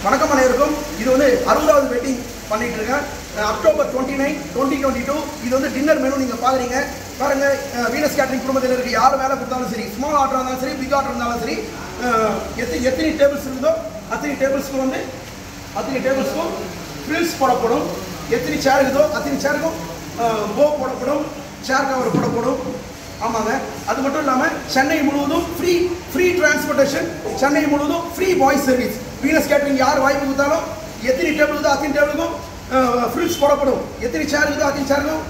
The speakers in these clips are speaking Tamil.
வணக்கம் அனைவருக்கும். இது வந்து 60வது வெட்டிங் பண்ணிட்டு இருக்கேன். அக்டோபர் 29, 2022. இது வந்து டின்னர் மெனு நீங்கள் பார்க்குறீங்க. பாருங்க, வீனஸ் கேட்டரிங் குடும்பத்தில் இருக்க யார் வேலை கொடுத்தாலும் சரி, ஸ்மால் ஆர்டர் இருந்தாலும் சரி, பிக் ஆர்டர் இருந்தாலும் சரி, எத்தனை டேபிள்ஸ் இருக்குதோ அத்தனை டேபிள்ஸ்க்கும் ஃப்ரில்ஸ் போடப்படும். எத்தனை சேர் இருக்குதோ அத்தனை சேருக்கும் போ போடப்படும், சேர் கவர் போடப்படும். ஆமாங்க. அது மட்டும் இல்லாமல் சென்னை முழுவதும் ஃப்ரீ டிரான்ஸ்போர்ட்டேஷன், சென்னை முழுவதும் free voice service. Venus catering யார் வாய்ப்பு கொடுத்தாலும் எத்தனை டேபிள் இருக்குதோ அத்தனை டேபிளுக்கும் ஃப்ரில்ஸ் போடப்படும். எத்தனை சேர் இருக்குதோ அத்தனை சேருக்கும்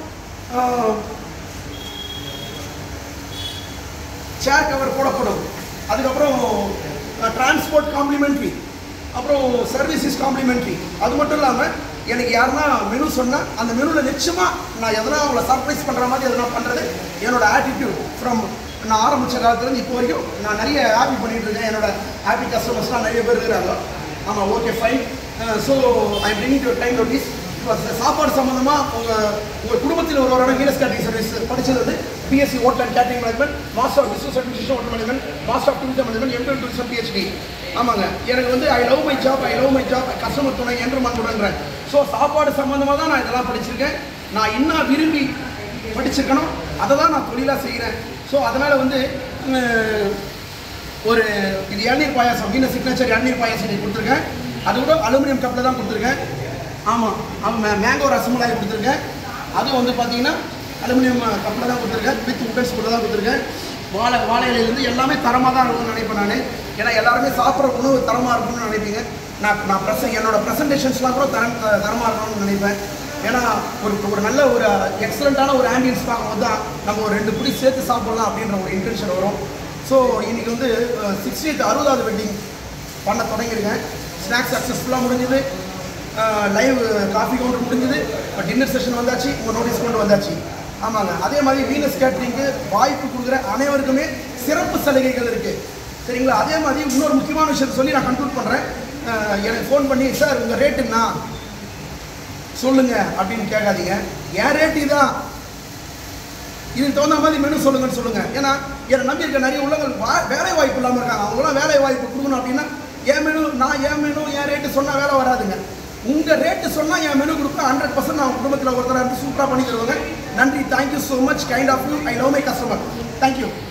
சேர் கவர் போடப்படும். அதுக்கப்புறம் டிரான்ஸ்போர்ட் காம்ப்ளிமெண்ட்ரி, அப்புறம் சர்வீசஸ் காம்ப்ளிமெண்ட்ரி. அது மட்டும் இல்லாமல் எனக்கு யாருன்னா மெனு சொன்னால் அந்த மெனுவில் நிச்சயமாக நான் எதனா அவங்கள சர்ப்ரைஸ் பண்ணுற மாதிரி எதனா பண்ணுறது என்னோட ஆட்டிடியூட். ஃப்ரம் நான் ஆரம்பித்த காலத்துலேருந்து இப்போ வரைக்கும் நான் நிறைய ஹாப்பி பண்ணிகிட்டு இருக்கேன். என்னோட ஹாப்பி கஸ்டமர்ஸ்லாம் நிறைய பேர் இருக்கிறாங்க. ஆமாம், okay, fine. So I bringing to time notice. இப்போ சாப்பாடு சம்மந்தமாக உங்கள் குடும்பத்தில் ஒருவரான வீனஸ் கேட்டரிங் சர்வீஸ் படித்தது வந்து BSc hotel and catering management, master of business administration hotel management, master of tourism management, MA tourism PhD. ஆமாங்க. எனக்கு வந்து I love my job, customer துணை என்று மண்புடன்றேன். ஸோ சாப்பாடு சம்மந்தமாக தான் நான் இதெல்லாம் படிச்சிருக்கேன். நான் இன்னும் விரும்பி படிச்சிருக்கணும், அதை தான் நான் தொழிலாக செய்கிறேன். ஸோ அதனால் வந்து ஒரு இது இளநீர் பாயாசம், வீனஸ் சிக்னேச்சர் இளநீர் பாயாசம் கொடுத்துருக்கேன். அது கூட அலுமினியம் கப்பில் தான் கொடுத்துருக்கேன். ஆமாம், மேங்கோ ரசமலாய் கொடுத்துருக்கேன். அதுவும் வந்து பார்த்தீங்கன்னா அலுமினியம் கப்பில் தான் கொடுத்துருக்கேன். வித் உட்டன்ஸ் கூட தான் கொடுத்துருக்கேன். வாழை இலையிலேருந்து எல்லாமே தரமாக தான் இருக்கும்னு நினைப்பேன் நான். ஏன்னா எல்லாருமே சாப்பிட்ற உணவு தரமாக இருக்கும்னு நினைப்பீங்க. நான் என்னோட ப்ரெசன்டேஷன்ஸ்லாம் கூட தரமாக இருக்கணும்னு நினைப்பேன். ஏன்னா ஒரு நல்ல ஒரு எக்ஸலண்ட்டான ஒரு ஆம்பியன்ஸ் பார்க்கும்போது தான் நம்ம ஒரு 2 புடி சேர்த்து சாப்பிட்லாம் அப்படின்ற ஒரு இன்டென்ஷன் வரும். ஸோ இன்றைக்கி வந்து 60வது வெட்டிங் பண்ண தொடங்கியிருக்கேன். ஸ்நாக்ஸ் சக்ஸஸ்ஃபுல்லாக முடிஞ்சுது, லைவ் காஃபி கவுண்டர் முடிஞ்சுது, டின்னர் செஷன் வந்தாச்சு, உங்கள் நோட்டீஸ் கொண்டு வந்தாச்சு. ஆமாங்க. அதே மாதிரி வீனஸ் கேட்டரிங்க்கு வாய்ப்பு கொடுக்குற அனைவருக்குமே சிறப்பு சலுகைகள் இருக்குது, சரிங்களா? அதே மாதிரி இன்னொரு முக்கியமான விஷயத்தை சொல்லி நான் கன்க்ளூட் பண்ணுறேன். எனக்கு ஃபோன் பண்ணி, சார் உங்கள் ரேட்டுன்னா சொல்லுங்கள் அப்படின்னு கேட்காதீங்க. என் ரேட்டு தான், இதுக்கு தகுந்த மாதிரி மெனு சொல்லுங்கள். ஏன்னா என்னை நம்பி இருக்க நிறைய உள்ளவங்கள் வேலை வாய்ப்பு இல்லாமல் இருக்காங்க. அவங்களாம் வேலை வாய்ப்பு கொடுக்கணும் அப்படின்னா என் ரேட்டு சொன்னால் வேலை வராதுங்க. உங்கள் ரேட்டு சொன்னால் என் மெனு கொடுப்பேன். 100% நான் குடும்பத்தில் ஒருத்தர் சூப்பராக பண்ணி தருவாங்க. நன்றி. Thank you so much. Kind of you. I love my customer. Thank you.